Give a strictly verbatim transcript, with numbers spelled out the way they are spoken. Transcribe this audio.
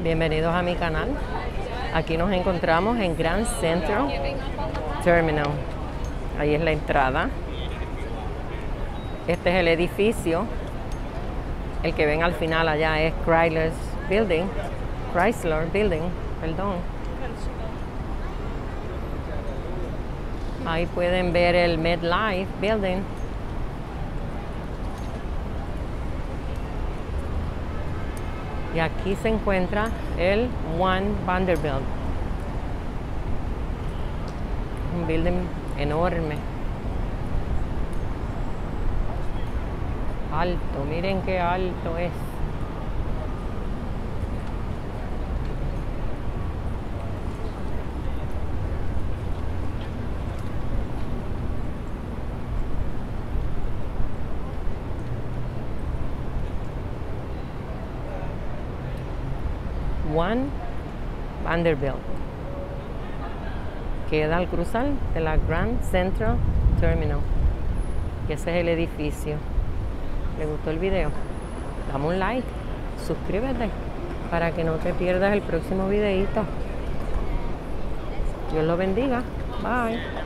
Bienvenidos a mi canal. Aquí nos encontramos en Grand Central Terminal. Ahí es la entrada. Este es el edificio. El que ven al final allá es Chrysler Building. Chrysler Building, perdón. Ahí pueden ver el MetLife Building. Y aquí se encuentra el One Vanderbilt. Un building enorme. Alto, miren qué alto es. One Vanderbilt. Queda al cruzar de la Grand Central Terminal. Y ese es el edificio. ¿Le gustó el video? Dame un like, suscríbete para que no te pierdas el próximo videito. Dios lo bendiga. Bye.